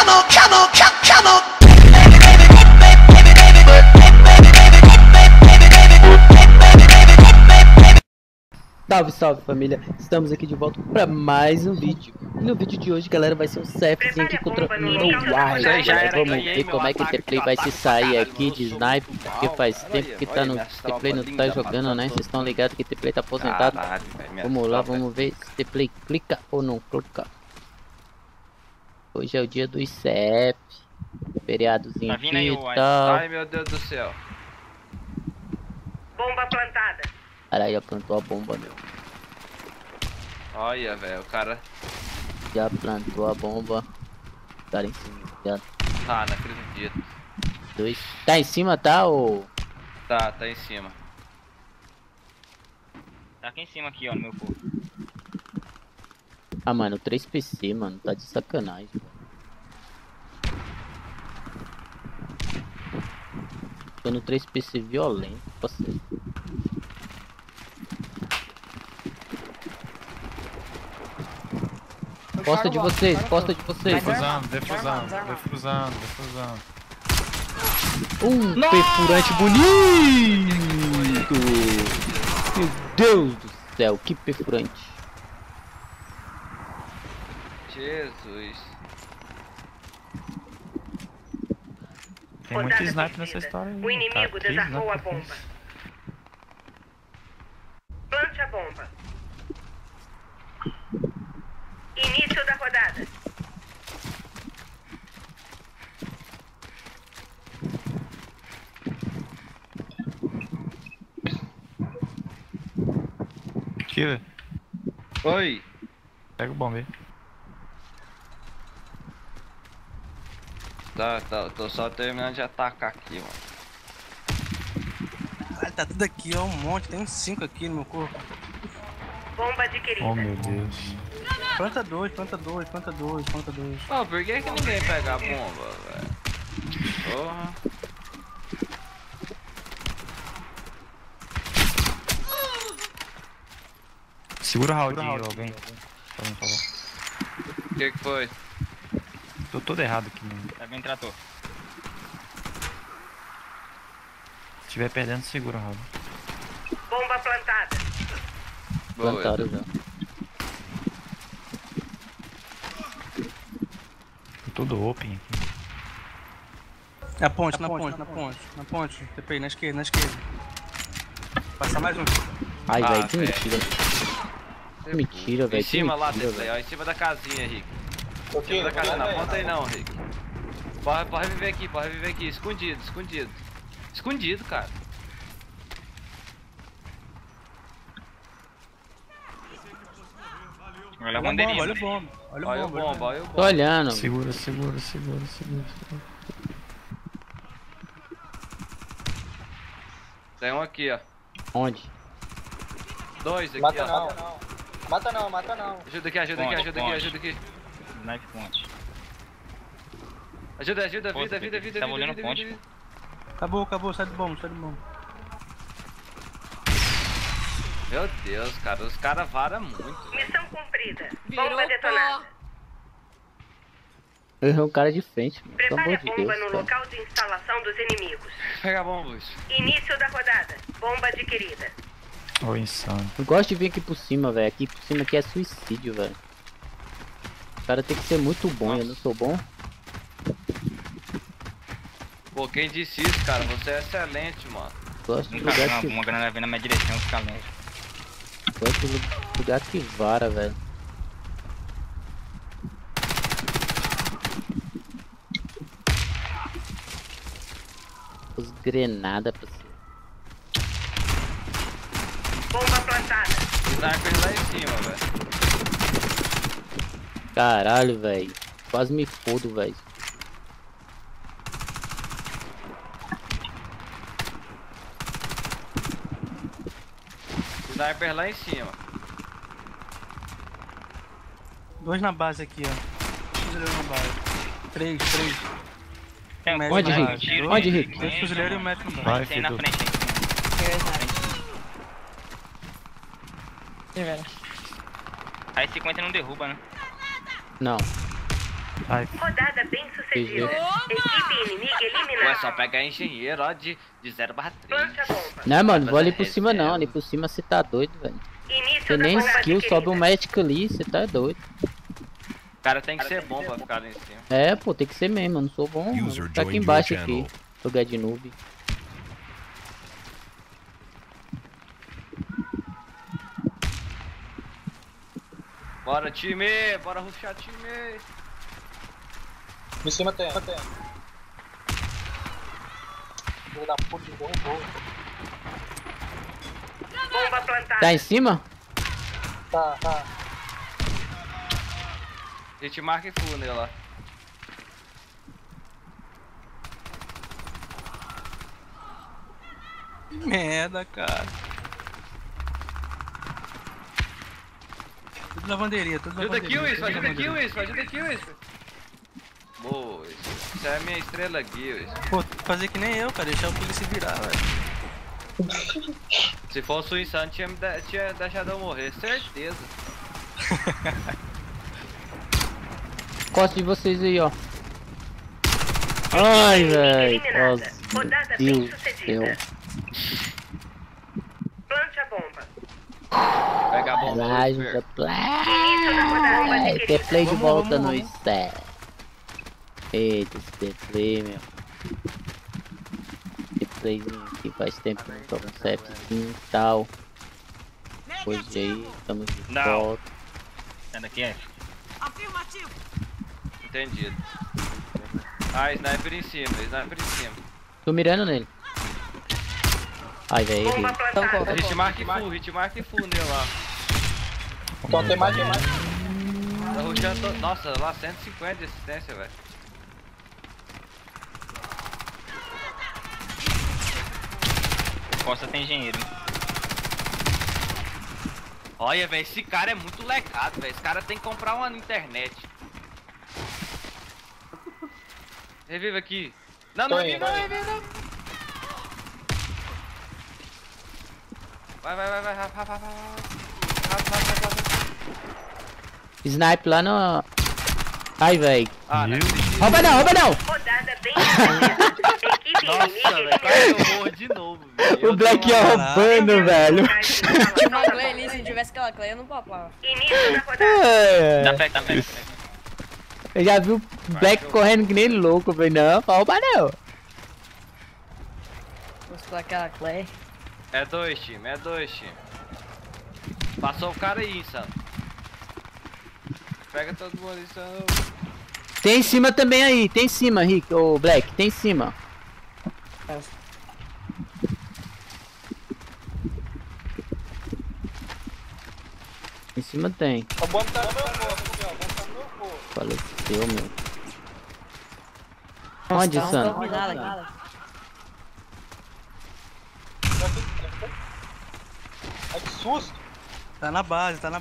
Salve, salve família, estamos aqui de volta para mais um vídeo. E no vídeo de hoje, galera, vai ser um CFzinho aqui contra o No Wire. Vamos ver como é que o T-Play vai se sair aqui de sniper, porque faz tempo que tá no T-Play não tá jogando, né? Vocês estão ligados que o T-Play tá aposentado. Vamos lá, vamos ver se o T-Play clica ou não clica. Hoje é o dia do CF, feriadozinho aqui e tal. Ai meu Deus do céu. Bomba plantada. Caralho, já plantou a bomba, meu. Olha, velho, o cara... Já plantou a bomba. Cara em cima, já. Ah, não acredito. Dois. Tá em cima, tá, ou... Tá em cima. Tá aqui em cima, aqui, ó, no meu corpo. Ah, mano, 3PC, mano. Tá de sacanagem. Tô no 3PC violento, parceiro. Costa de vocês, costa de vocês. Defusando. Perfurante bonito! Meu Deus do céu, que perfurante. Jesus. Tem muito sniper nessa história aí. O inimigo Cara, desarmou a bomba. Plante a bomba. Início da rodada. Killer, Oi. pega o bombeiro. Tô só terminando de atacar aqui, mano. Caralho, tá tudo aqui, ó, um monte. Tem uns 5 aqui no meu corpo. Bomba adquirida. Oh meu Deus. Planta dois. Oh, por que ninguém pega a bomba, velho? Porra. Segura o round, alguém. Por favor. O que foi? Tô todo errado aqui, mano. Tá bem, trator. Se tiver perdendo, segura o round. Bomba plantada. Boa. Plantaram já. Tô todo open aqui. Na ponte. TP, na esquerda. Passa mais um. Ai, Ah, velho, que velho. mentira. Que mentira, velho. Em cima lá, mentira, T-Play, ó, em cima da casinha, Rick. Em cima da casinha, não aponta aí não, Rick. Pode reviver aqui, escondido, cara. Olha a bandeirinha. Olha o bomba. Olha o bomba. Tô olhando. Segura. Tem um aqui, ó. Onde? Dois aqui, Mata ó. não. Mata não. Ajuda aqui. Knife ponte. Ajuda, Força, vida. Pique, tava olhando ponte, pô. Acabou, sai do bomba. Meu Deus, cara, os caras varam muito. Missão cumprida. Bomba detonada. Eu errei um cara de frente, mano. Pelo Prepare amor a de bomba Deus, no cara. local de instalação dos inimigos. Pega a bomba, Luiz. Início da rodada. Bomba adquirida. Ô, insano. Não gosto de vir aqui por cima, velho. Aqui por cima aqui é suicídio, velho. O cara tem que ser muito bom, eu não sou bom. Pô, quem disse isso, cara? Você é excelente, mano. Gosto de Um lugar cara, que... uma granada vem na minha direção, fica longe. Gosto de lugar que vara, velho. Os grenada pra cima. Bomba plantada. Sniper lá em cima, velho. Caralho, velho. Quase me fodo, velho. Sniper lá em cima. 2 na base aqui, ó. 2 na base. 3. Tem Médico Onde, na Rick? base. Onde, Rick? 2 fuzileiros e um médico na base. Vai, Tem na filho. frente, Aí 50 não derruba, né? Não. Ai, Rodada bem sucedida. Equipe inimiga eliminada. Ué, só pegar engenheiro, ó, de 0/3. Plante a bomba. Não, mano, vou ali por Reserva. cima não. Ali por cima você tá doido, velho. Início Tem da nem bomba skill, adquirida. sobe um médico ali, você tá doido. O cara tem que ser bom pra ficar lá em cima. É, pô, tem que ser mesmo, eu não sou bom. Mano. User Tá aqui joined embaixo your aqui. channel. Jogar de noob. Bora, time! Bora rushar, time! Em cima tem. Filho da puta, derrubou. Bomba plantada. Tá em cima? Tá. A gente marca e full nele lá. Que merda, cara. Tudo lavanderia, tudo Ajuda lavanderia. aqui, Wilson, tudo ajuda aqui, lavanderia. Wilson, ajuda aqui, Wilson. Boa, Wilson. Isso é a minha estrela aqui, Wilson. Pô, fazer que nem eu, cara, deixar o filho se virar, velho. Se fosse o insano, tinha deixado eu morrer, certeza. Costa de vocês aí, ó. Ai, velho. Eliminada. Nossa, Rodada meu bem Deus do sucedida. céu. Plante a bomba. Pega a bomba, Caralho, Lucifer. Início da rodada adquirida. Ter play de Vamos, volta vamos, no vamos. set. Eita, esse ter play, meu. Ter playzinho aqui faz tempo que não toca um setzinho e tal. Hoje aí, estamos de Não. volta. Sai daqui, F. Entendido. Ah, sniper em cima, sniper em cima. Tô mirando nele. Ai, velho, Bomba errei. plantada. Hitmark e full nele lá. Então tem mais. Tá rushando todo... Nossa, lá 150 de assistência, velho. Costa tem engenheiro. Olha, velho, esse cara é muito lecado, velho. Esse cara tem que comprar uma na internet. Revive aqui. Não, não, revive, não, revive, não. Vai. Rápido. Snipe lá no... Ai, velho. Ah, não. Rouba não! Rodada bem sucedida. Equipe Nossa, inimiga velho, quase eliminada. eu morro de novo, velho. O Black ia roubando, velho. Tinha uma Clay ali, se não tivesse aquela Clay eu não popava. Início da rodada. Dá É, pé. eu já vi o Black correndo que nem louco, velho. Não, rouba não. Fosse com aquela Clay. É dois, time. Passou o cara aí, insano. Pega todo mundo, insano. Tem em cima também aí, tem em cima, Rick, ô Black, tem em cima. Em cima tem. Tá botando meu corpo, aqui, ó. Botando meu corpo. Faleceu, meu. Onde, Não Sano? tô nada aqui. Ai, que susto. Tá na base, já.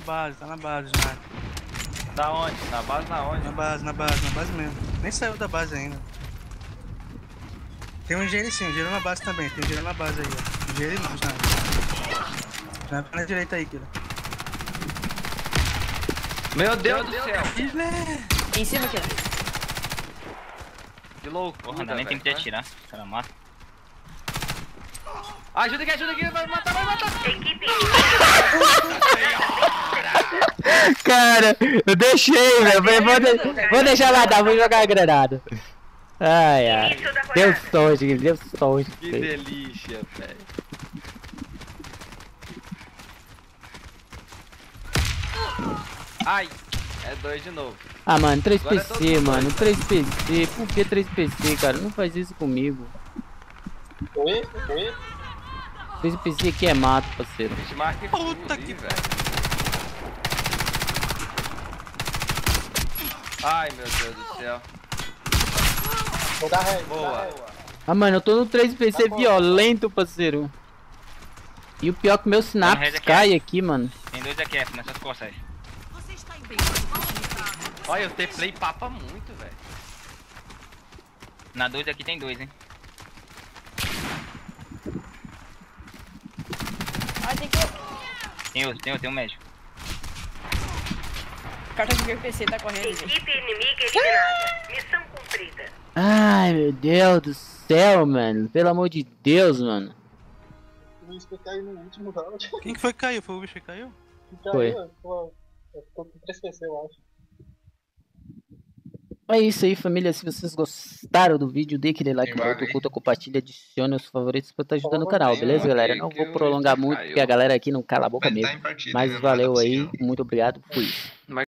Da onde? Na base na onde? Na base mesmo. Nem saiu da base ainda. Tem um engenheiro sim, engenheiro na base também. Tem engenheiro na base aí, ó. Engenheiro não, Sniper. Sniper na direita aí, Kira. Meu Deus do céu! Em cima aqui. Que louco! Porra, não dá nem tempo de atirar. O cara mata. Ajuda aqui, vai matar! Equipe Cara, eu deixei, velho. Vou deixar lá, tá? Vou jogar a granada. Ai. Início da rodada. Deu sorte, deu sorte. Que delícia, velho. Ai, é dois de novo. Ah, mano, Agora é 3PC, todo mano. mundo. 3PC. Por que 3PC, cara? Não faz isso comigo. Oi? 3PC aqui é mato, parceiro. Hitmark e Puta full, que velho. Ai, meu Deus do céu. Vou dar ré. Boa. Ah, mano, eu tô no 3PC Tá bom. violento, parceiro. E o pior é que meu Tem Synapse rede aqui, cai aqui, mano. Tem dois aqui, F, nessas costas aí. Olha, o T-Play papa muito, velho. Na 2 aqui tem dois, hein. Ah, tem que... Tem outro, tem um médico. Carta de VPC tá correndo, gente. Equipe inimiga eliminada. Missão cumprida. Ai, meu Deus do céu, mano. Pelo amor de Deus, mano. O Luiz foi cair no último round. Quem que foi que caiu? Foi o bicho que caiu? Foi. Ficou com 3 PC, eu acho. É isso aí, família. Se vocês gostaram do vídeo, dê aquele like, curta, compartilha, adicione os favoritos pra estar ajudando o canal, beleza, galera? Não vou prolongar muito, porque a galera aqui não cala a boca mesmo. Mas valeu aí, muito obrigado, fui.